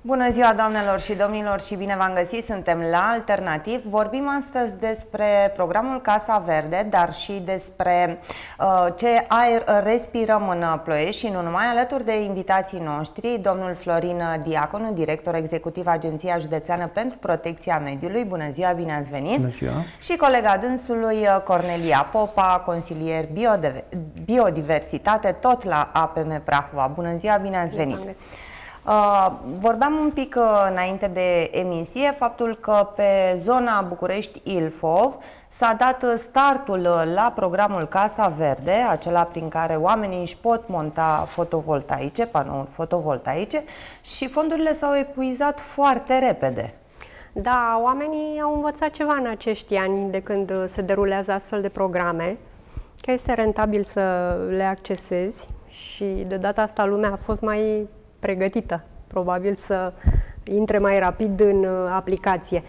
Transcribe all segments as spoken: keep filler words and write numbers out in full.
Bună ziua, doamnelor și domnilor, și bine v-am găsit! Suntem la Alternativ. Vorbim astăzi despre programul Casa Verde, dar și despre uh, ce aer respirăm în Ploiești și nu numai, alături de invitații noștri, domnul Florin Diaconu, director executiv Agenția Județeană pentru Protecția Mediului. Bună ziua, bine ați venit! Bună ziua! Și colega dânsului, Cornelia Popa, consilier biodiversitate, tot la A P M Prahova. Bună ziua, bine ați venit! Uh, vorbeam un pic uh, înainte de emisie faptul că pe zona București-Ilfov s-a dat startul la programul Casa Verde, acela prin care oamenii își pot monta fotovoltaice, panouri fotovoltaice, și fondurile s-au epuizat foarte repede. Da, oamenii au învățat ceva în acești ani de când se derulează astfel de programe, că este rentabil să le accesezi și de data asta lumea a fost mai pregătită, probabil să intre mai rapid în aplicație.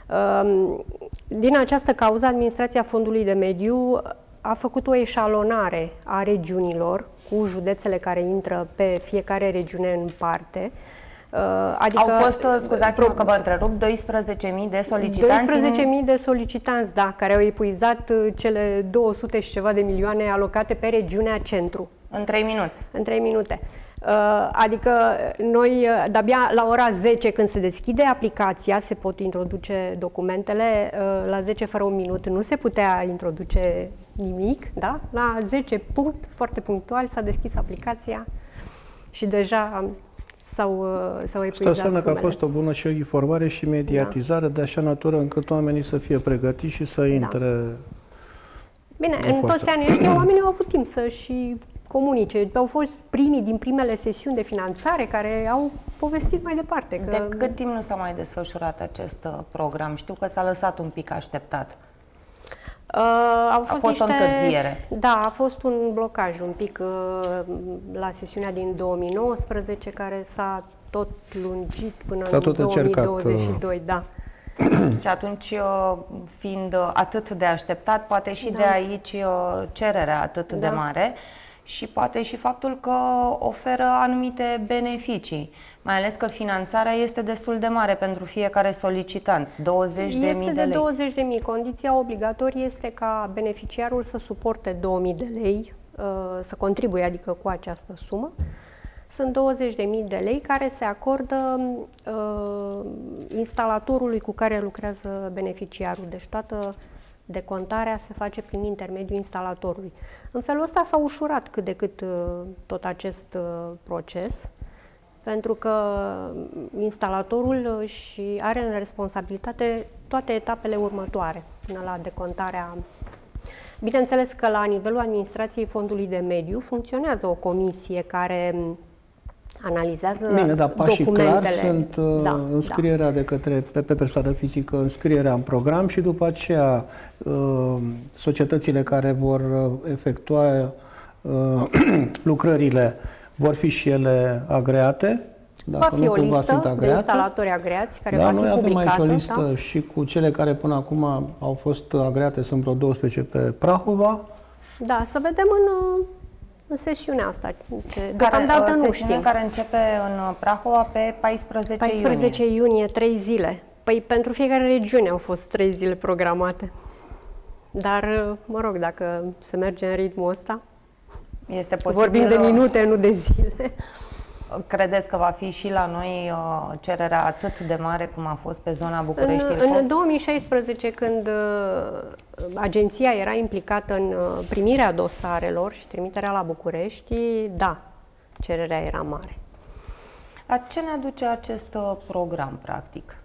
Din această cauză, Administrația Fondului de Mediu a făcut o eșalonare a regiunilor cu județele care intră pe fiecare regiune în parte. Adică, au fost, scuzați-mă că vă întrerup, doisprezece mii de solicitanți? doisprezece mii de solicitanți, da, care au epuizat cele două sute și ceva de milioane alocate pe regiunea centru. În trei minute? În trei minute. Adică noi, de-abia la ora zece, când se deschide aplicația, se pot introduce documentele. La zece fără un minut nu se putea introduce nimic, da? La zece punct, foarte punctual, s-a deschis aplicația și deja s-au epuizat sumele. Asta înseamnă că a fost o bună și o informare și mediatizare, da, de așa natură încât oamenii să fie pregătiți și să intre. Da. Bine, în, în toți anii ăștia oamenii au avut timp să și comunice. Au fost primii din primele sesiuni de finanțare care au povestit mai departe. Că... De cât timp nu s-a mai desfășurat acest uh, program? Știu că s-a lăsat un pic așteptat. Uh, au fost a fost niște... o întârziere. Da, a fost un blocaj un pic uh, la sesiunea din două mii nouăsprezece, care s-a tot lungit până în două mii douăzeci și doi. Încercat, da. Și atunci, fiind atât de așteptat, poate și da. de aici cererea atât da. de mare, și poate și faptul că oferă anumite beneficii, mai ales că finanțarea este destul de mare pentru fiecare solicitant, douăzeci de mii de lei. Este de douăzeci de mii. Condiția obligatorie este ca beneficiarul să suporte două mii de lei, să contribuie, adică cu această sumă. Sunt douăzeci de mii de lei care se acordă uh, instalatorului cu care lucrează beneficiarul. Deci toată decontarea se face prin intermediul instalatorului. În felul ăsta s-a ușurat cât de cât uh, tot acest uh, proces, pentru că instalatorul și are în responsabilitate toate etapele următoare până la decontarea. Bineînțeles că la nivelul Administrației Fondului de Mediu funcționează o comisie care analizează Bine, dar pașii documentele. Clar sunt da, înscrierea da. de către pe, pe persoană fizică, înscrierea în program și după aceea societățile care vor efectua lucrările vor fi și ele agreate. Va fi o listă de instalatori agreați care da, va fi noi publicată. avem aici o listă da? și cu cele care până acum au fost agreate, sunt vreo douăsprezece pe Prahova. Da, să vedem în, în sesiunea asta. Ce, deocamdată nu știm. Care începe în Prahova pe paisprezece, paisprezece iunie. iunie, trei zile. Păi pentru fiecare regiune au fost trei zile programate. Dar, mă rog, dacă se merge în ritmul ăsta, este posibil, vorbim de minute, nu de zile. Credeți că va fi și la noi uh, cererea atât de mare cum a fost pe zona București-Ilfov? În, în două mii șaisprezece, când uh, agenția era implicată în uh, primirea dosarelor și trimiterea la București, da, cererea era mare. La ce ne aduce acest uh, program, practic?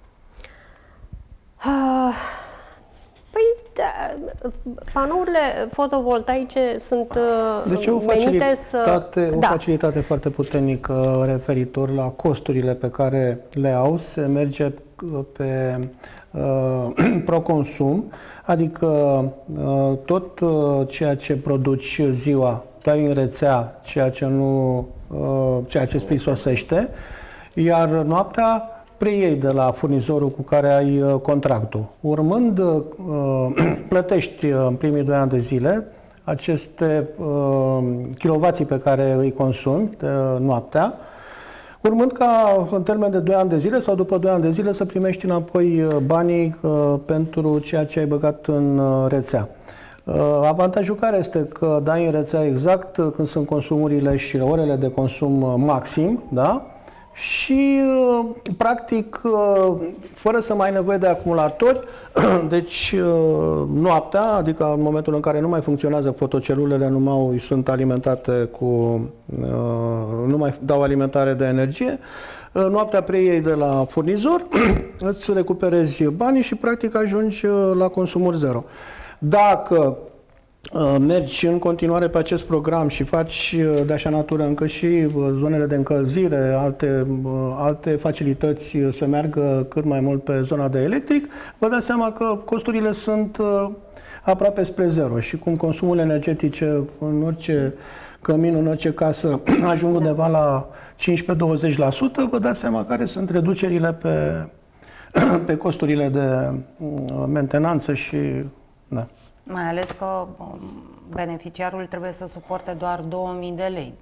Uh, Păi, da, panourile fotovoltaice sunt deci o menite să... o da. facilitate foarte puternică referitor la costurile pe care le au. Se merge pe uh, proconsum, adică uh, tot uh, ceea ce produci ziua dai în rețea, ceea ce nu uh, ceea ce îți prisosește, iar noaptea preiei de la furnizorul cu care ai contractul. Urmând, plătești în primii doi ani de zile aceste kilovații pe care îi consumi noaptea, urmând ca în termen de doi ani de zile sau după doi ani de zile să primești înapoi banii uh, pentru ceea ce ai băgat în uh, rețea. Uh, avantajul care este că dai în rețea exact uh, când sunt consumurile și orele de consum uh, maxim, da? Și, uh, practic, uh, fără să mai ai nevoie de acumulatori, deci uh, noaptea, adică în momentul în care nu mai funcționează fotocelulele, nu mai sunt alimentate cu, uh, nu mai dau alimentare de energie, uh, noaptea preiei de la furnizor, îți recuperezi banii și, practic, ajungi uh, la consumuri zero. Dacă mergi în continuare pe acest program și faci de așa natură încă și zonele de încălzire, alte, alte facilități să meargă cât mai mult pe zona de electric, vă dați seama că costurile sunt aproape spre zero și cum consumurile energetice în orice cămin, în orice casă ajung undeva la cincisprezece douăzeci la sută, vă dați seama care sunt reducerile pe, pe costurile de mentenanță și... Da. Mai ales că beneficiarul trebuie să suporte doar două mii de lei.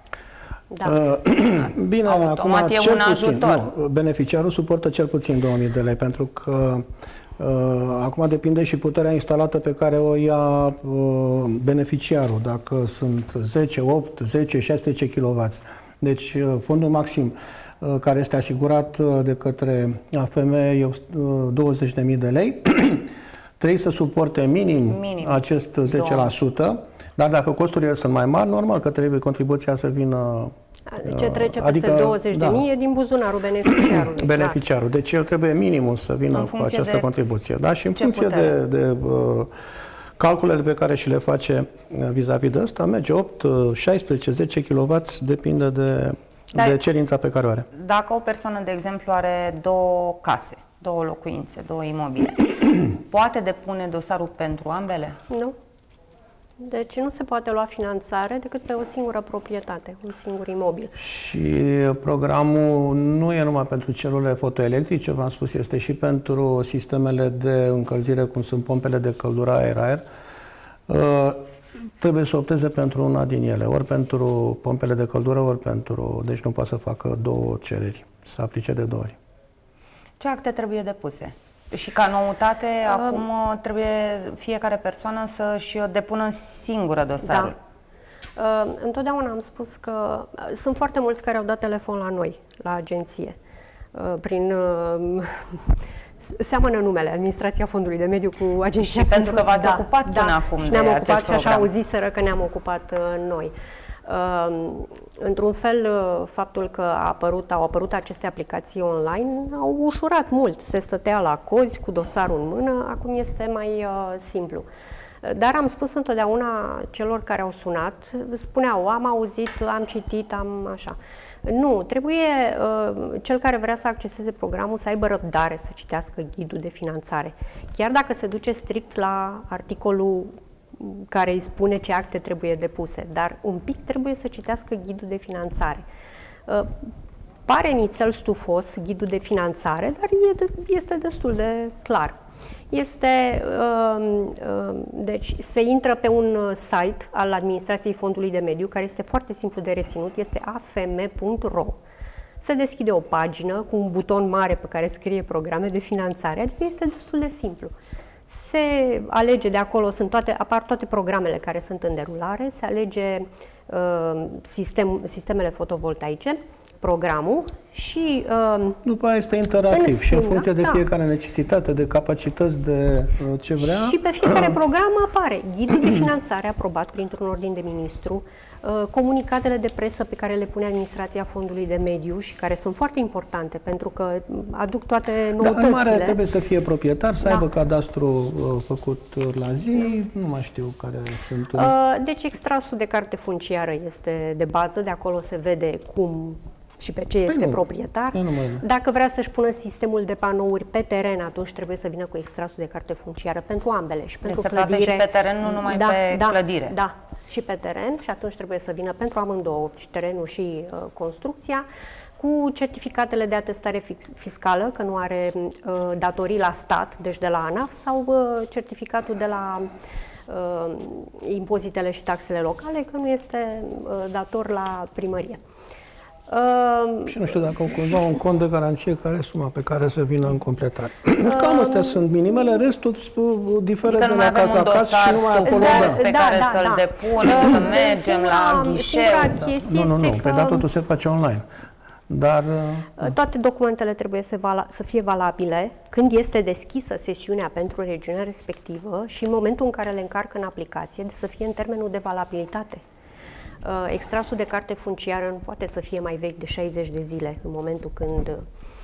Da. Bine, acum e cel un puțin, ajutor. Nu, beneficiarul suportă cel puțin două mii de lei, pentru că uh, acum depinde și puterea instalată pe care o ia uh, beneficiarul, dacă sunt zece, opt, zece, șaisprezece kilowați. Deci uh, fondul maxim uh, care este asigurat uh, de către A F M e uh, douăzeci de mii de lei. Trebuie să suporte minim, minim acest zece la sută, dar dacă costurile sunt mai mari, normal că trebuie contribuția să vină... Ce trece peste adică, douăzeci de mii da, e din buzunarul beneficiarului. Beneficiarul. Clar. Deci el trebuie minimum să vină cu această contribuție. Da? Și în funcție putere. de, de uh, calculele pe care și le face vis-a-vis -vis de asta, merge opt, șaisprezece, zece kilowați, depinde de, Dar, de cerința pe care o are. Dacă o persoană, de exemplu, are două case, două locuințe, două imobile, poate depune dosarul pentru ambele? Nu. Deci nu se poate lua finanțare decât pe o singură proprietate, un singur imobil. Și programul nu e numai pentru celulele fotoelectrice, v-am spus, este și pentru sistemele de încălzire, cum sunt pompele de căldură aer-aer. Uh, trebuie să opteze pentru una din ele, ori pentru pompele de căldură, ori pentru... Deci nu poate să facă două cereri, să aplice de două ori. Ce acte trebuie depuse? Și ca noutate, uh, acum trebuie fiecare persoană să-și depună singură dosarul. Da. Uh, întotdeauna am spus că sunt foarte mulți care au dat telefon la noi, la agenție. Uh, prin... Uh, seamănă numele, Administrația Fondului de Mediu cu Agenția. Și pentru că v-ați da, ocupat da, până acum și de ne-am acest ocupat program. Și așa auziseră că ne-am ocupat uh, noi. Uh, într-un fel, uh, faptul că a apărut, au apărut aceste aplicații online au ușurat mult. Se stătea la cozi cu dosarul în mână, acum este mai uh, simplu. Dar am spus întotdeauna celor care au sunat, spuneau, am auzit, am citit, am așa. Nu, trebuie uh, cel care vrea să acceseze programul să aibă răbdare să citească ghidul de finanțare. Chiar dacă se duce strict la articolul care îi spune ce acte trebuie depuse, dar un pic trebuie să citească ghidul de finanțare. Uh, pare nițel stufos ghidul de finanțare, dar e de, este destul de clar. Este, uh, uh, deci se intră pe un site al Administrației Fondului de Mediu, care este foarte simplu de reținut, este a f m punct r o. Se deschide o pagină cu un buton mare pe care scrie programe de finanțare, adică este destul de simplu. Se alege de acolo, sunt toate, apar toate programele care sunt în derulare, se alege uh, sistem, sistemele fotovoltaice, programul și... Uh, După aia este interactiv în și în funcție de da. fiecare necesitate, de capacități, de uh, ce vrea. Și pe fiecare program apare ghidul de finanțare aprobat printr-un ordin de ministru, uh, comunicatele de presă pe care le pune Administrația Fondului de Mediu și care sunt foarte importante pentru că aduc toate noutățile. Dar în mare trebuie să fie proprietar, să da. aibă cadastru uh, făcut la zi, nu mai știu care sunt. Uh, deci extrasul de carte funciară este de bază, de acolo se vede cum și pe ce este păi nu, proprietar. Dacă vrea să-și pună sistemul de panouri pe teren, atunci trebuie să vină cu extrasul de carte funciară pentru ambele. Și pentru deci clădire. Și pe teren, nu numai da, pe da, clădire. Da, și pe teren și atunci trebuie să vină pentru amândouă, și terenul și uh, construcția, cu certificatele de atestare fiscală, că nu are uh, datorii la stat, deci de la ANAF, sau uh, certificatul de la uh, impozitele și taxele locale, că nu este uh, dator la primărie. Uh, și nu știu dacă au cumva un cont de garanție care e suma pe care să vină în completare. Uh, Cam astea sunt minimele, restul diferă de la caz la caz și numai acolo. Da, pe da, care da, să-l da. depunem, uh, să mergem singura, la ghișeu. Să... Nu, nu, nu, că... pe dat totul se face online. Dar... Toate documentele trebuie să, vala, să fie valabile când este deschisă sesiunea pentru regiunea respectivă și în momentul în care le încarcă în aplicație, de să fie în termenul de valabilitate. Extrasul de carte funciară nu poate să fie mai vechi de șaizeci de zile în momentul când...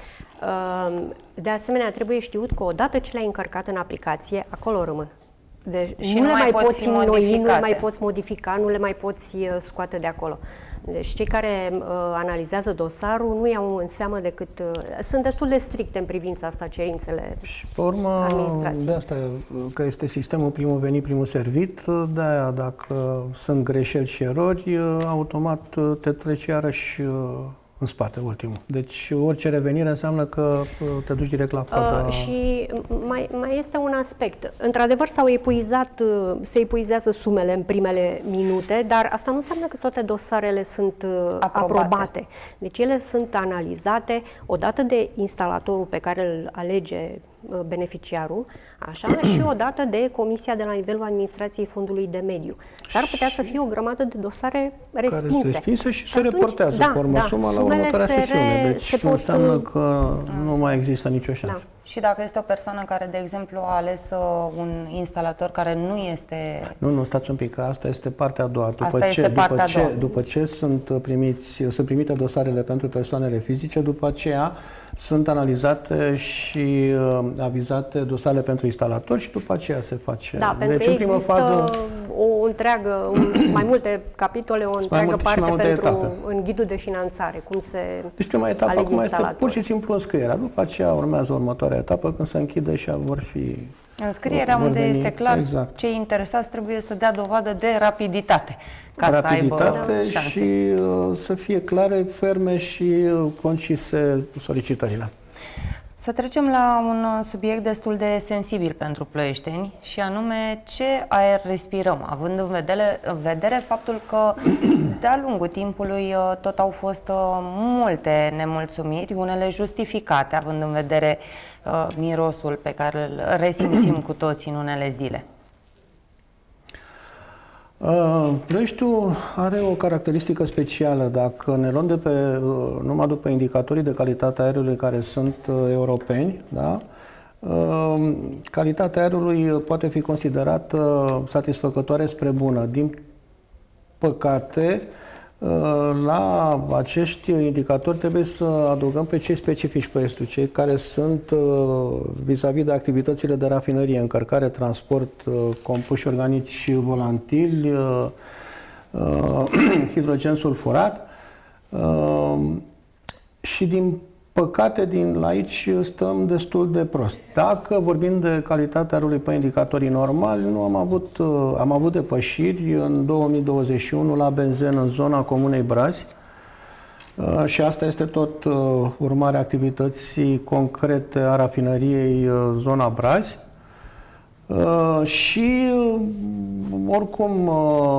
De asemenea, trebuie știut că odată ce le-ai încărcat în aplicație, acolo rămân. Deci nu, nu le mai poți înnoi, nu le mai poți modifica, nu le mai poți scoate de acolo. Deci cei care uh, analizează dosarul nu iau în seamă decât... Uh, sunt destul de stricte în privința asta cerințele și pe urmă, de asta că este sistemul primul venit, primul servit, de-aia dacă sunt greșeli și erori, automat te treci iarăși în spate, ultimul. Deci orice revenire înseamnă că te duci direct la frauda. Uh, și mai, mai este un aspect. Într-adevăr s-au epuizat, se epuizează sumele în primele minute, dar asta nu înseamnă că toate dosarele sunt aprobate. aprobate. Deci ele sunt analizate odată de instalatorul pe care îl alege beneficiarul, așa, și odată de comisia de la nivelul administrației Fondului de Mediu. S-ar putea să fie o grămadă de dosare respinse. Care respinse și, și se atunci, reportează da, pe urmă da, suma la următoarea sesiune. Deci se nu pot... înseamnă că nu mai există nicio șansă. Da. Și dacă este o persoană care, de exemplu, a ales un instalator care nu este... Nu, nu, stați un pic, asta este partea a doua. După asta ce, este partea după a doua. Ce, după ce sunt, primiți, sunt primite dosarele pentru persoanele fizice, după aceea sunt analizate și uh, avizate dosarele pentru instalatori și după aceea se face. Da, deci, pentru în primă există fază, o întreagă, un, mai multe capitole, o întreagă multe, parte pentru etape. în ghidul de finanțare, cum se Deci prima etapă acum este pur și simplu înscrierea. După aceea urmează următoarea etapă când se închide și vor fi... Înscrierea unde veni, este clar exact. Cei interesați trebuie să dea dovadă de rapiditate. Ca rapiditate să aibă șanse. Și uh, să fie clare, ferme și uh, concise solicitările. Să trecem la un subiect destul de sensibil pentru ploieșteni și anume ce aer respirăm, având în vedere, în vedere faptul că de-a lungul timpului tot au fost multe nemulțumiri, unele justificate, având în vedere uh, mirosul pe care îl resimțim cu toții în unele zile. Uh, Ploieștiul are o caracteristică specială. Dacă ne luăm de pe, uh, numai după indicatorii de calitate a aerului care sunt uh, europeni, da? uh, calitatea aerului poate fi considerată satisfăcătoare spre bună. Din păcate, uh, la acești indicatori trebuie să adăugăm pe cei specifici Ploieștiului, cei care sunt vis-a-vis uh, -vis de activitățile de rafinărie, încărcare, transport, uh, compuși organici volatili, uh, uh, hidrogen sulfurat uh, și din păcate din la aici stăm destul de prost. Dacă vorbim de calitatea aerului pe indicatorii normali, nu am avut, uh, am avut depășiri în două mii douăzeci și unu la benzen în zona Comunei Brazi. Uh, și asta este tot uh, urmarea activității concrete a rafinăriei uh, zona Brazi. Uh, și uh, oricum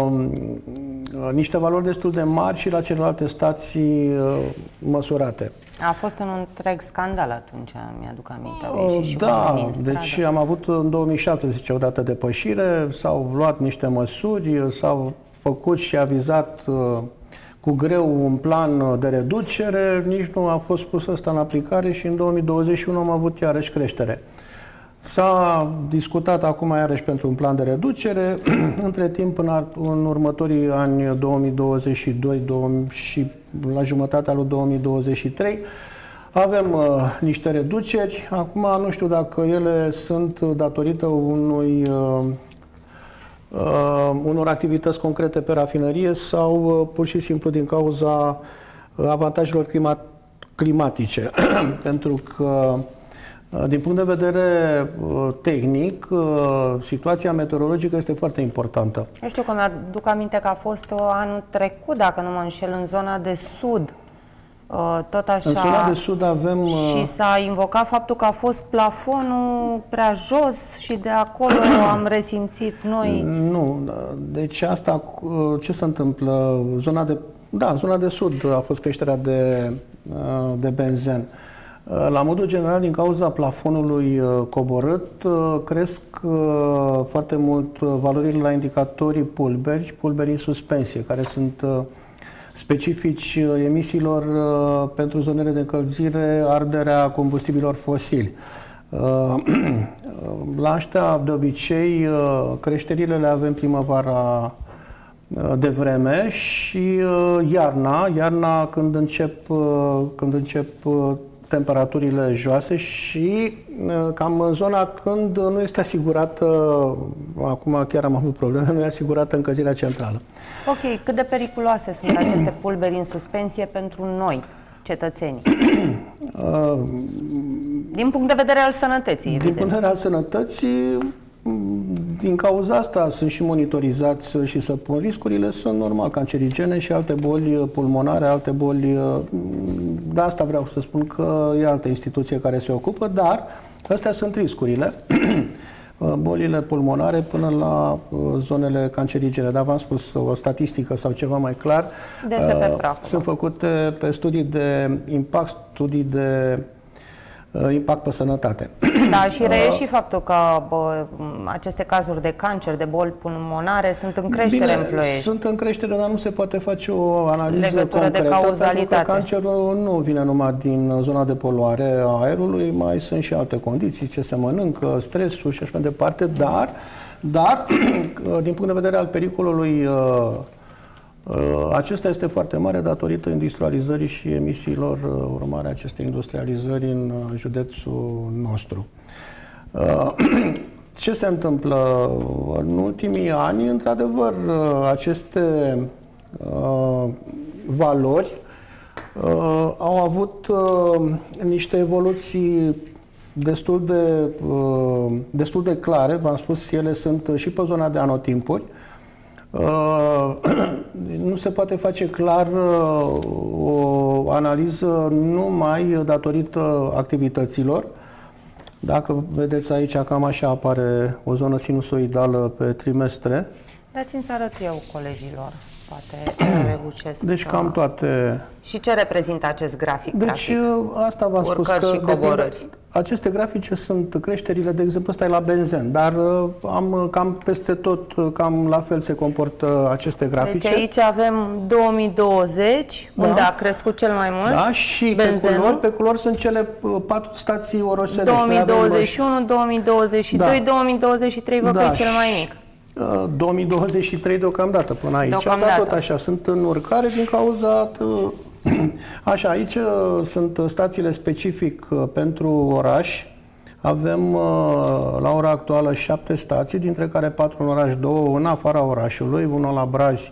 uh, niște valori destul de mari și la celelalte stații uh, măsurate. A fost un întreg scandal atunci, mi-aduc aminte. Uh, și da, deci am avut în două mii șaptesprezece o dată depășire, s-au luat niște măsuri, s-au făcut și avizat uh, cu greu un plan de reducere, nici nu a fost pus ăsta în aplicare și în două mii douăzeci și unu am avut iarăși creștere. S-a discutat acum iarăși pentru un plan de reducere. Între timp, în, în următorii ani două mii douăzeci și doi și la jumătatea lui două mii douăzeci și trei avem uh, niște reduceri. Acum nu știu dacă ele sunt datorită unui, uh, uh, unor activități concrete pe rafinărie sau uh, pur și simplu din cauza avantajelor climat climatice. Pentru că din punct de vedere uh, tehnic, uh, situația meteorologică este foarte importantă. Eu știu că mi-aduc aminte că a fost uh, anul trecut, dacă nu mă înșel, în zona de sud. Uh, tot așa. În zona de sud avem... Uh... Și s-a invocat faptul că a fost plafonul prea jos și de acolo am resimțit noi... Nu, deci asta, ce se întâmplă? Zona de da, zona de sud a fost creșterea de, de benzen. La modul general, din cauza plafonului coborât, cresc foarte mult valorile la indicatorii pulberi, pulberi în suspensie, care sunt specifici emisiilor pentru zonele de încălzire, arderea combustibilor fosili. La ăștia, de obicei, creșterile le avem primăvara de vreme și iarna, iarna când încep, când încep temperaturile joase și cam în zona când nu este asigurată, acum chiar am avut probleme, nu e asigurată încălzirea centrală. Ok, cât de periculoase sunt aceste pulberi în suspensie pentru noi, cetățenii? Din punct de vedere al sănătății, evident. Din punct de vedere al sănătății, din cauza asta sunt și monitorizați și să pun riscurile, sunt normal cancerigene și alte boli pulmonare, alte boli, de asta vreau să spun că e altă instituție care se ocupă, dar astea sunt riscurile, bolile pulmonare până la zonele cancerigene. Dar v-am spus o statistică sau ceva mai clar, D S P praf. Sunt făcute pe studii de impact, studii de impact pe sănătate. Da, și reiese și faptul că bă, aceste cazuri de cancer, de boli pulmonare sunt în creștere. Bine, în Ploiești. Sunt în creștere, dar nu se poate face o analiză legătură concretă, de cauzalitate. pentru că cancerul nu vine numai din zona de poluare a aerului, mai sunt și alte condiții, ce se mănâncă, stresul și așa mai departe, dar, dar din punct de vedere al pericolului, acesta este foarte mare datorită industrializării și emisiilor urmare acestei industrializări în județul nostru. Ce se întâmplă? În ultimii ani, într-adevăr, aceste valori au avut niște evoluții destul de, destul de clare. V-am spus, ele sunt și pe zona de anotimpuri. Uh, nu se poate face clar uh, o analiză numai datorită activităților. Dacă vedeți aici, cam așa apare o zonă sinusoidală pe trimestre. Dați-mi să arăt eu colegilor, poate reușesc. Deci să... cam toate... Și ce reprezintă acest grafic? Deci practic? asta v-am spus că și coborâri. Aceste grafice sunt creșterile, de exemplu, ăsta e la benzen, dar am cam peste tot, cam la fel se comportă aceste grafice. Deci aici avem două mii douăzeci, da, unde a crescut cel mai mult. Da, și benzenul. Pe culori, pe culori sunt cele patru stații orosele. două mii douăzeci și unu, două mii douăzeci și doi, da, două mii douăzeci și trei văd da, că e cel mai mic. două mii douăzeci și trei deocamdată până aici, deocamdată. Dar tot așa, sunt în urcare din cauza... Așa, aici sunt stațiile specific pentru oraș. Avem la ora actuală șapte stații, dintre care patru în oraș, două în afara orașului, una la Brazi,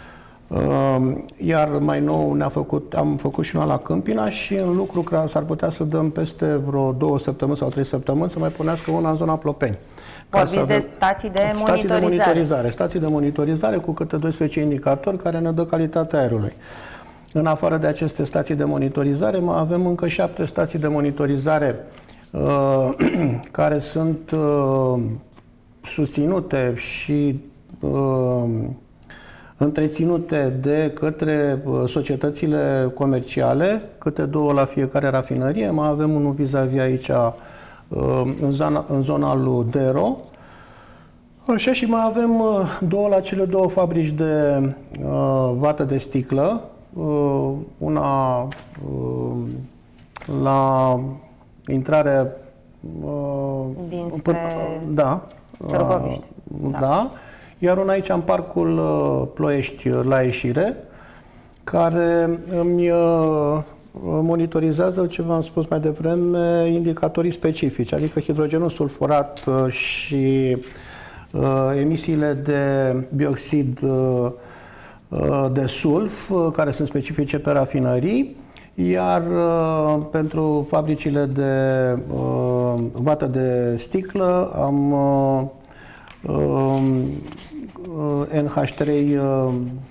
iar mai nou ne-a făcut, am făcut și una la Câmpina și în lucru că s-ar putea să dăm peste vreo două săptămâni sau trei săptămâni să mai punească una în zona Plopeni. Vorbiți de stații de stații monitorizare. de monitorizare. Stații de monitorizare cu câte doisprezece indicatori care ne dă calitatea aerului. În afară de aceste stații de monitorizare, mai avem încă șapte stații de monitorizare uh, care sunt uh, susținute și uh, întreținute de către uh, societățile comerciale, câte două la fiecare rafinărie. Mai avem unul vis-a-vis aici uh, în, zona, în zona lui Dero. Așa, și mai avem uh, două la cele două fabrici de uh, vată de sticlă. Uh, una uh, la intrare uh, dinspre da, Târgoviște. Uh, da. da. Iar una aici în parcul uh, Ploiești la ieșire, care îmi uh, monitorizează, ce v-am spus mai devreme, indicatorii specifici, adică hidrogenul sulfurat uh, și uh, emisiile de bioxid uh, de sulf, care sunt specifice pe rafinării, iar uh, pentru fabricile de uh, vată de sticlă am uh, uh, N H trei uh,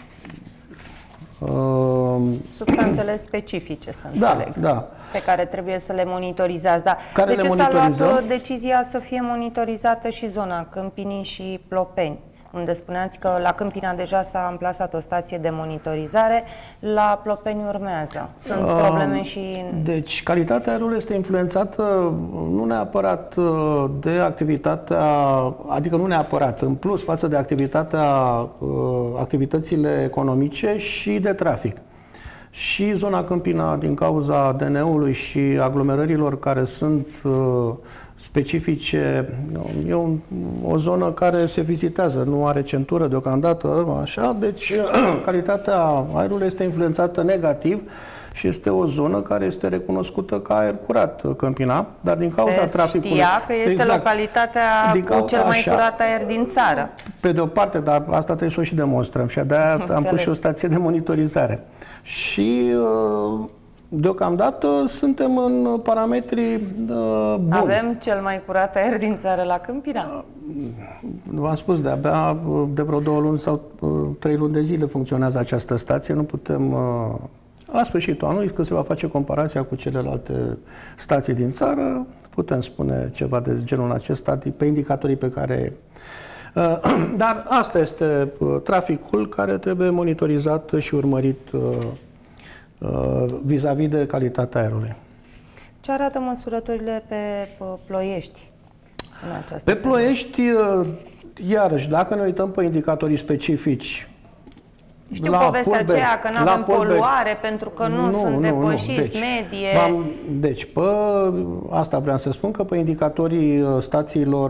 uh, substanțele specifice, să da, înțeleg, da, pe care trebuie să le monitorizați. Da. Care de ce le s-a luat monitorizăm? decizia să fie monitorizată și zona Câmpinii și Plopeni? unde spuneați că la Câmpina deja s-a amplasat o stație de monitorizare, la Plopeni urmează. Sunt uh, probleme și... Deci, calitatea aerului este influențată nu neapărat de activitatea, adică nu neapărat, în plus față de activitatea, activitățile economice și de trafic. Și zona Câmpina, din cauza D N-ului și aglomerărilor care sunt specifice, e un, o zonă care se vizitează, nu are centură deocamdată, așa, deci calitatea aerului este influențată negativ și este o zonă care este recunoscută ca aer curat, Câmpina, dar din cauza se traficului... știa că este exact, localitatea din cu cel mai așa, curat aer din țară. Pe de o parte, dar asta trebuie să o și demonstrăm și de-aia am pus și o stație de monitorizare. Și... deocamdată suntem în parametri uh, buni. Avem cel mai curat aer din țară la Câmpina? V-am spus, de-abia de vreo două luni sau uh, trei luni de zile funcționează această stație. Nu putem... Uh, la sfârșitul anului, când se va face comparația cu celelalte stații din țară, putem spune ceva de genul acesta pe indicatorii pe care... Uh, dar asta este uh, traficul care trebuie monitorizat și urmărit uh, vis-a-vis de calitatea aerului. Ce arată măsurătorile pe Ploiești în această Pe Ploiești, iarăși, dacă ne uităm pe indicatorii specifici, știu la povestea Pulberi, aceea că nu avem poluare pentru că nu, nu sunt depășiți, deci, medie. Deci, pe, asta vreau să spun, că pe indicatorii stațiilor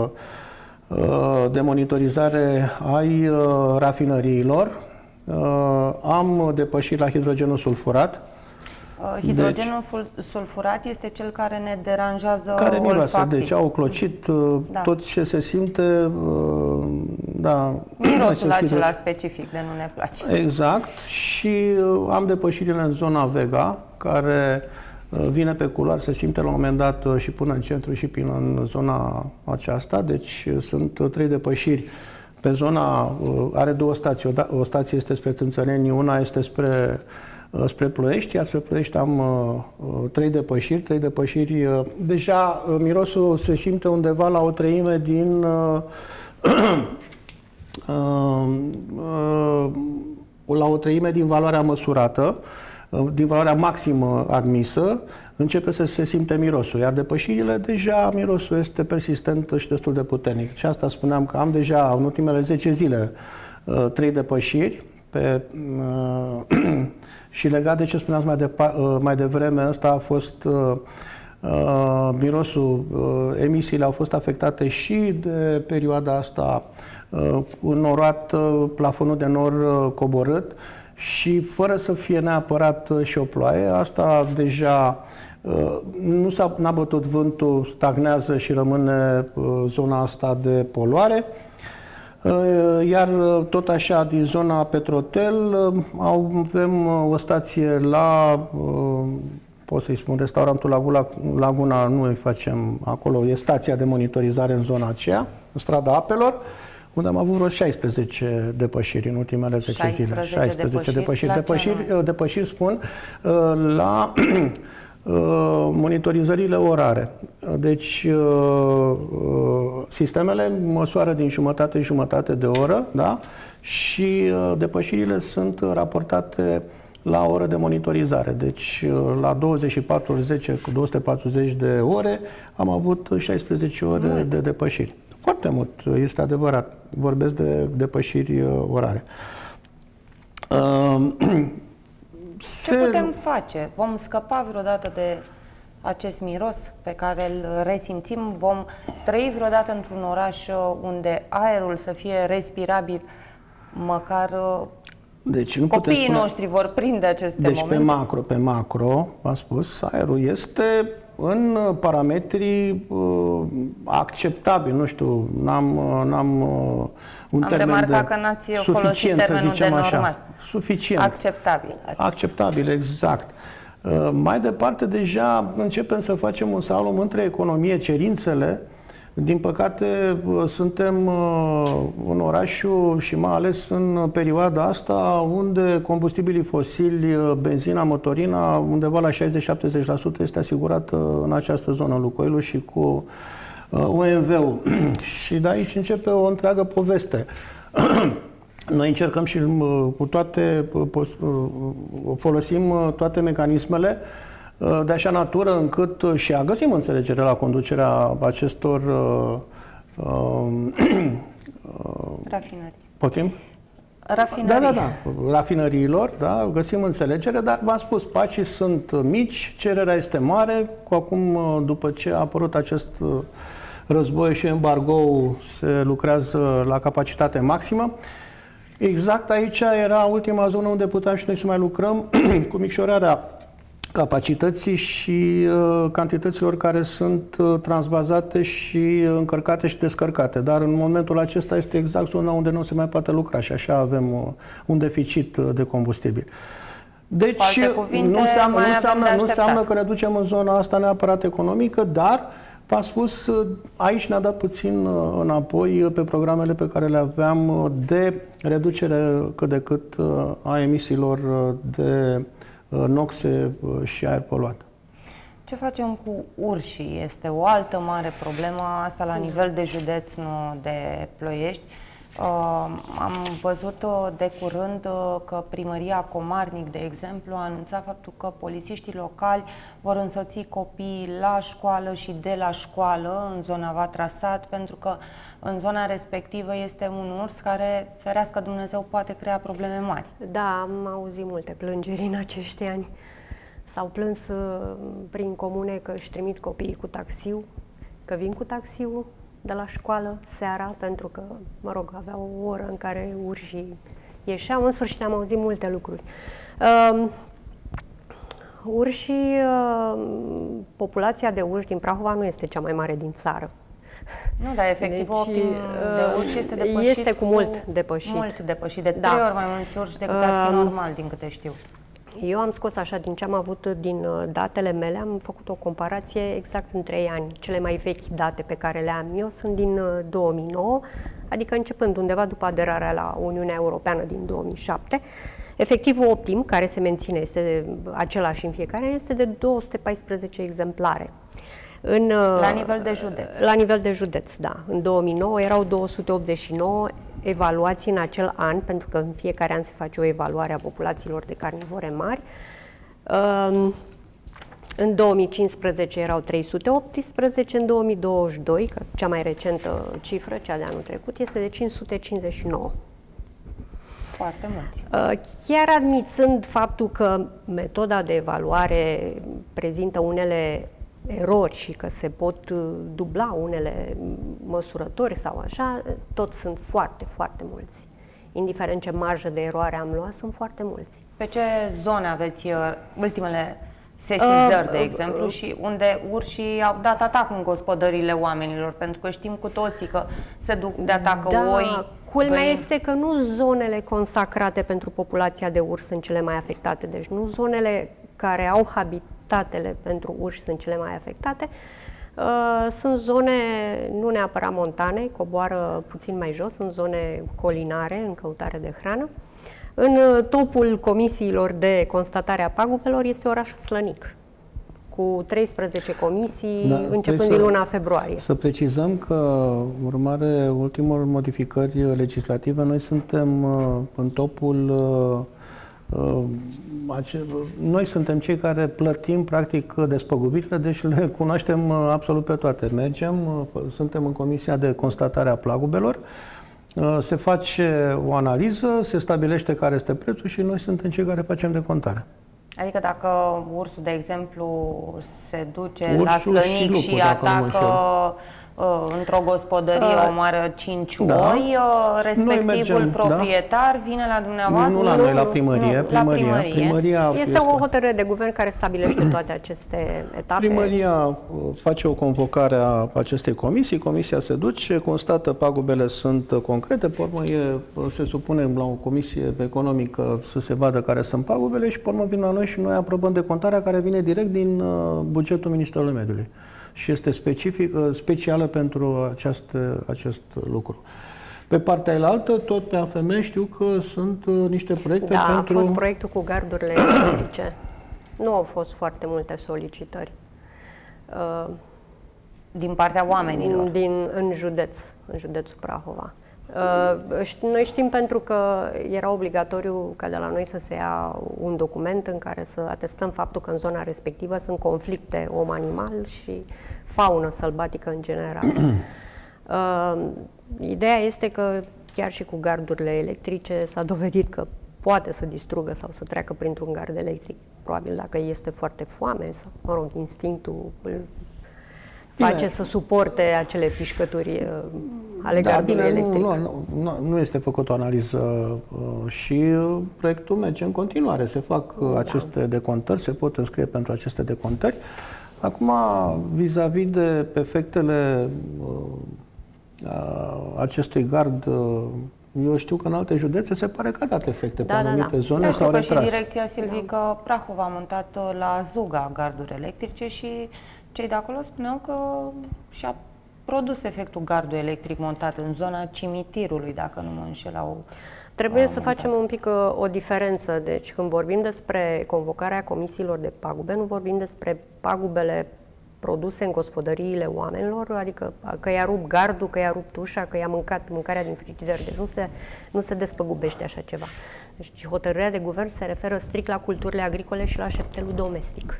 de monitorizare ai rafinăriilor, Uh, am depășit la hidrogenul sulfurat. Uh, hidrogenul deci, sulfurat este cel care ne deranjează care miroase, olfactiv. Deci au clocit uh, da. tot ce se simte. Uh, da, mirosul acela specific de nu ne place. Exact. Și uh, am depășirile în zona Vega, care uh, vine pe culoar, se simte la un moment dat uh, și până în centru și până în zona aceasta. Deci uh, sunt uh, trei depășiri. Pe zona, are două stații, o stație este spre Țânțăreni, una este spre, spre Ploiești, iar spre Ploiești am uh, trei depășiri, trei depășiri. Uh, deja uh, mirosul se simte undeva la o treime din uh, uh, uh, la o treime din valoarea măsurată, uh, din valoarea maximă admisă, începe să se simte mirosul, iar depășirile, deja mirosul este persistent și destul de puternic. Și asta spuneam că am deja în ultimele zece zile trei depășiri pe, uh, și legat de ce spuneați mai, de, uh, mai devreme, ăsta a fost uh, mirosul, uh, emisiile au fost afectate și de perioada asta uh, înnorat, uh, plafonul de nor uh, coborât și fără să fie neapărat uh, și o ploaie, asta deja nu s-a n-a bătut vântul, stagnează și rămâne zona asta de poluare. Iar tot așa, din zona Petrotel, avem o stație la, pot să-i spun, restaurantul Laguna, Laguna, nu îi facem acolo, e stația de monitorizare în zona aceea, în strada Apelor, unde am avut vreo șaisprezece depășiri în ultimele zece zile. șaisprezece depășiri, depășiri, depășiri, spun, la monitorizările orare. Deci, sistemele măsoară din jumătate în jumătate de oră, da? Și depășirile sunt raportate la o oră de monitorizare. Deci, la douăzeci și patru zece cu două sute patruzeci de ore, am avut șaisprezece ore mult. de depășiri. Foarte mult, este adevărat. Vorbesc de depășiri orare. Ce putem face? Vom scăpa vreodată de acest miros pe care îl resimțim? Vom trăi vreodată într-un oraș unde aerul să fie respirabil, măcar deci, nu copiii spune... noștri vor prinde aceste deci, momente? Deci pe macro, pe macro, v-am spus, aerul este în parametri uh, acceptabili, nu știu, n-am n-am uh, un Am termen remarcat de că n-ați folosit termenul de normal. Așa. Suficient. Acceptabil. Ați Acceptabil, exact. Uh, mai departe, deja începem să facem un slalom între economie, cerințele. Din păcate, suntem în orașul și mai ales în perioada asta unde combustibilii fosili, benzina, motorina, undeva la șaizeci la șaptezeci la sută este asigurată în această zonă Lucoilul și cu O M V-ul. Și de aici începe o întreagă poveste. Noi încercăm și cu toate, folosim toate mecanismele de așa natură încât și a găsim înțelegere la conducerea acestor rafinării. Poftim? Rafinării. Da, da, da. Rafinăriilor, da, găsim înțelegere, dar v-am spus, pacii sunt mici, cererea este mare. Cu acum, după ce a apărut acest război și embargo, se lucrează la capacitate maximă. Exact aici era ultima zonă unde puteam și noi să mai lucrăm cu micșorarea capacității și uh, cantităților care sunt uh, transbazate și încărcate și descărcate. Dar în momentul acesta este exact zona unde nu se mai poate lucra și așa avem uh, un deficit uh, de combustibil. Deci cuvinte, nu, înseamnă, nu, înseamnă, nu înseamnă că ne ducem în zona asta neapărat economică, dar v-am spus, aici ne-a dat puțin uh, înapoi pe programele pe care le aveam de reducere cât de cât uh, a emisiilor de noxe și aer poluat. Ce facem cu urșii? Este o altă mare problemă, asta la nivel de județ, nu de Ploiești. Uh, am văzut de curând că primăria Comarnic, de exemplu, a anunțat faptul că polițiștii locali vor însoți copiii la școală și de la școală în zona Vatra Sat, pentru că în zona respectivă este un urs care, ferească Dumnezeu, poate crea probleme mari. Da, am auzit multe plângeri în acești ani. S-au plâns prin comune că își trimit copiii cu taxiul, că vin cu taxiul de la școală seara, pentru că, mă rog, aveau o oră în care urșii ieșeau. În sfârșit am auzit multe lucruri. Uh, urșii, uh, populația de urși din Prahova nu este cea mai mare din țară. Nu, dar efectiv deci, optim de urși este depășit. Este cu mult depășit. Mult depășit, de trei da. ori mai mulți urși decât ar fi normal, din câte știu. Eu am scos așa, din ce am avut din datele mele, am făcut o comparație exact în trei ani. Cele mai vechi date pe care le am eu sunt din două mii nouă, adică începând undeva după aderarea la Uniunea Europeană din două mii șapte. Efectivul optim, care se menține, este același în fiecare an, este de două sute paisprezece exemplare. În, la nivel de județ. La nivel de județ, da. În două mii nouă erau două sute optzeci și nouă evaluații în acel an, pentru că în fiecare an se face o evaluare a populațiilor de carnivore mari. În două mii cincisprezece erau trei sute optsprezece, în două mii douăzeci și doi, că cea mai recentă cifră, cea de anul trecut, este de cinci sute cincizeci și nouă. Foarte mulți. Chiar admițând faptul că metoda de evaluare prezintă unele erori și că se pot dubla unele măsurători sau așa, tot sunt foarte, foarte mulți. Indiferent ce marjă de eroare am luat, sunt foarte mulți. Pe ce zone aveți ultimele sesizări, uh, de exemplu, uh, și unde urșii au dat atac în gospodările oamenilor? Pentru că știm cu toții că se duc de atacă da, oi. Culmea găini. Este că nu zonele consacrate pentru populația de urs sunt cele mai afectate, deci nu zonele care au habitatele pentru urși sunt cele mai afectate. Uh, sunt zone nu neapărat montane, coboară puțin mai jos, sunt zone colinare în căutare de hrană. În topul comisiilor de constatare a pagubelor este orașul Slănic, cu treisprezece comisii, da, începând din luna februarie. Să precizăm că, urmare ultimor modificări legislative, noi suntem în topul noi suntem cei care plătim practic despăgubirile, deci le cunoaștem absolut pe toate. Mergem, suntem în comisia de constatare a pagubelor, se face o analiză, se stabilește care este prețul și noi suntem cei care facem decontare. Adică dacă ursul, de exemplu, se duce ursul la Slănic și, și atacă într-o gospodărie uh, omoară cinci da. oi, respectivul mergem, proprietar da? vine la dumneavoastră? Nu la noi, la primărie. Nu, primăria, la primărie. Primăria este, este o hotărâre de guvern care stabilește toate aceste etape. Primăria face o convocare a acestei comisii, comisia se duce, constată pagubele sunt concrete, pe urmă e, se supune la o comisie economică să se vadă care sunt pagubele și pe urmă vin la noi și noi aprobăm decontarea care vine direct din bugetul Ministerului Mediului. Și este specific, specială pentru această, acest lucru. Pe partea elaltă, tot pe A F M, știu că sunt niște proiecte da, pentru... Da, a fost proiectul cu gardurile electrice. Nu au fost foarte multe solicitări. Din partea oamenilor? Din, în județ, în județul Prahova. Noi știm pentru că era obligatoriu ca de la noi să se ia un document în care să atestăm faptul că în zona respectivă sunt conflicte om-animal și faună sălbatică în general. Ideea este că chiar și cu gardurile electrice s-a dovedit că poate să distrugă sau să treacă printr-un gard electric. Probabil dacă este foarte foame sau, mă rog, instinctul îl face bine. Să suporte acele pișcături uh, ale da, gardului bine, electric. Nu, nu, nu, nu este făcut o analiză uh, și uh, proiectul merge în continuare. Se fac uh, da. aceste decontări, se pot înscrie pentru aceste decontări. Acum, vis-a-vis de efectele uh, acestui gard, uh, eu știu că în alte județe se pare că a dat efecte da, pe anumite da, da. zone da, sau retras. Și direcția silvică da. Prahova a montat la Zuga garduri electrice și cei de acolo spuneau că și-a produs efectul gardul electric montat în zona cimitirului, dacă nu mă înșelau. Trebuie să facem un pic uh, o diferență. Deci când vorbim despre convocarea comisiilor de pagube, nu vorbim despre pagubele produse în gospodăriile oamenilor, adică că i-a rupt gardul, că i-a rupt ușa, că i-a mâncat mâncarea din frigider. Deci nu se, nu se despăgubește așa ceva. Deci hotărârea de guvern se referă strict la culturile agricole și la șeptelul domestic.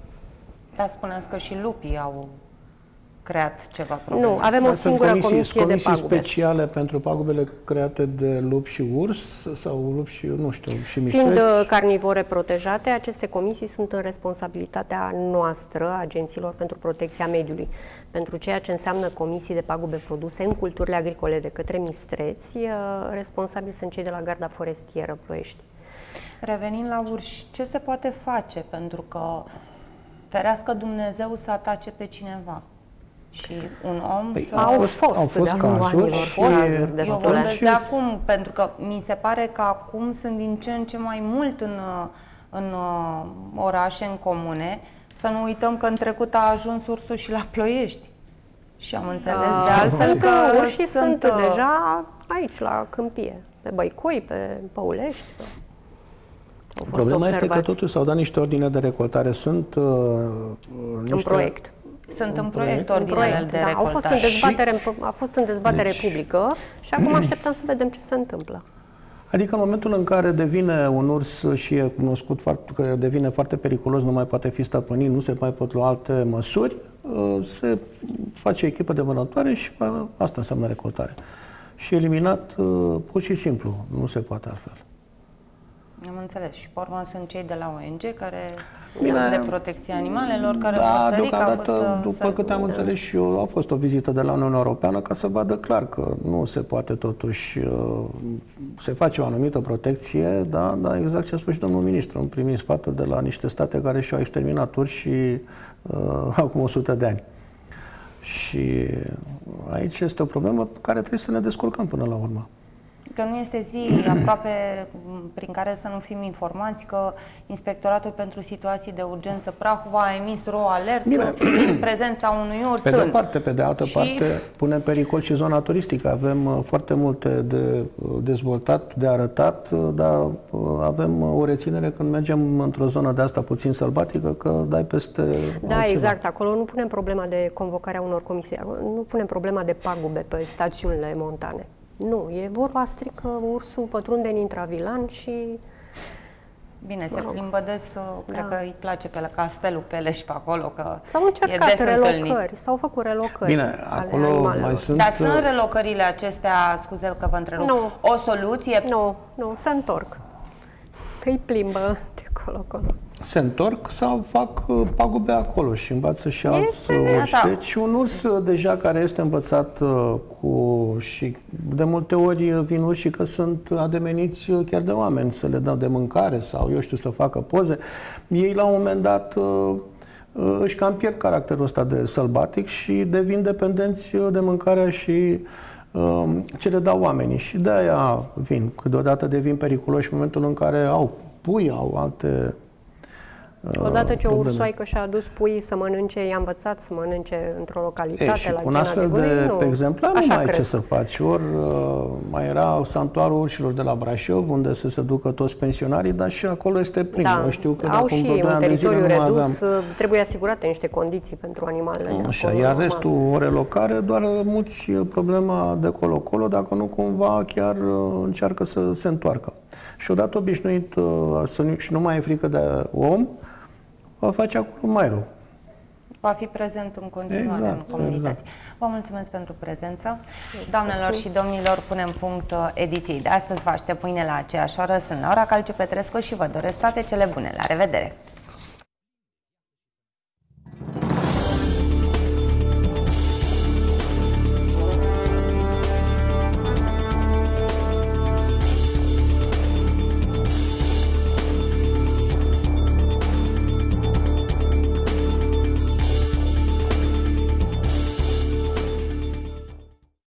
Da, spuneți că și lupii au creat ceva probleme. Nu, avem o singură comisii, comisie comisii de pagube. speciale pentru pagubele create de lup și urs sau lup și, nu știu, și mistreți? Fiind carnivore protejate, aceste comisii sunt în responsabilitatea noastră, agenților pentru protecția mediului. Pentru ceea ce înseamnă comisii de pagube produse în culturile agricole de către mistreți, responsabili sunt cei de la Garda Forestieră Ploiești. Revenind la urși, ce se poate face pentru că ferească Dumnezeu să atace pe cineva? Și un om păi, să... Au fost, au fost de cazuri și... cazuri Eu vorbesc de acum, pentru că mi se pare că acum sunt din ce în ce mai mult în, în orașe, în comune. Să nu uităm că în trecut a ajuns ursul și la Ploiești. Și am înțeles uh, de altfel sunt că urșii sunt, sunt deja aici, la câmpie, pe Băicoi, pe Păulești. Pe... Problema observați. Este că totuși s-au dat niște ordine de recoltare. Sunt uh, niște... un proiect. Sunt în proiect ordinele de da, recoltare. Au fost în dezbatere, și... a fost în dezbatere deci... publică și acum așteptăm să vedem ce se întâmplă. Adică în momentul în care devine un urs și e cunoscut faptul că devine foarte periculos, nu mai poate fi stăpânit, nu se mai pot lua alte măsuri, se face echipă de vânătoare și asta înseamnă recoltare. Și eliminat pur și simplu, nu se poate altfel. Am înțeles. Și pe urmă sunt cei de la O N G care Bine, de protecție animalelor, care da, vor sări, că a fost, după câte am înțeles și eu, a fost o vizită de la Uniunea Europeană ca să vadă clar că nu se poate totuși, se face o anumită protecție, da, dar exact ce a spus și domnul ministru, am primit sfaturi de la niște state care și-au exterminat urși uh, acum o sută de ani. Și aici este o problemă pe care trebuie să ne descurcăm până la urmă. Că nu este zi aproape prin care să nu fim informați că Inspectoratul pentru Situații de Urgență Prahova a emis ro alert în prezența unui urs. Pe de o parte, pe de altă și... parte, pune în pericol și zona turistică. Avem foarte multe de dezvoltat, de arătat, dar avem o reținere când mergem într-o zonă de asta puțin sălbatică, că dai peste Da, altceva. Exact. Acolo nu punem problema de convocarea unor comisii, nu punem problema de pagube pe stațiunile montane. Nu, e vorba strict că ursul pătrunde în intravilan și... Bine, se plimbă des, da. Cred că îi place pe la Castelul Peleș pe acolo, că S-au încercat relocări, s-au făcut relocări. Bine, acolo mai sunt... Dar sunt relocările acestea, scuze că vă întrerup, nu. O soluție? Nu, nu, se întorc. Îi plimbă de acolo-acolo. Se întorc sau fac pagube acolo și învață și alți urși. Deci un urs deja care este învățat cu... și de multe ori vin urși că sunt ademeniți chiar de oameni, să le dau de mâncare sau, eu știu, să facă poze. Ei la un moment dat își cam pierd caracterul ăsta de sălbatic și devin dependenți de mâncarea și ce le dau oamenii. Și de-aia vin. Câteodată devin periculoși în momentul în care au pui, au alte Odată ce o ursoaică și-a adus puii să mănânce, i-a învățat să mănânce într-o localitate. E, la un astfel de, de nu, exemplar nu mai ai ce să faci. Ori uh, mai era sanctuarul urșilor de la Brașov, unde să se ducă toți pensionarii, dar și acolo este plin. Da. Eu știu că au și un teritoriu redus, aveam... trebuie asigurate niște condiții pentru animalele. Așa, acolo, iar restul o relocare, doar muți problema de colo-colo, dacă nu cumva chiar încearcă să se întoarcă. Și odată obișnuit să nu, și nu mai e frică de om, va face acolo mai rău. Va fi prezent în continuare exact, în comunități. Exact. Vă mulțumesc pentru prezență. Doamnelor și domnilor, punem punct ediției de astăzi. Vă aștept mâine la aceeași oră. Sunt Laura Calciu Petrescu și vă doresc toate cele bune. La revedere!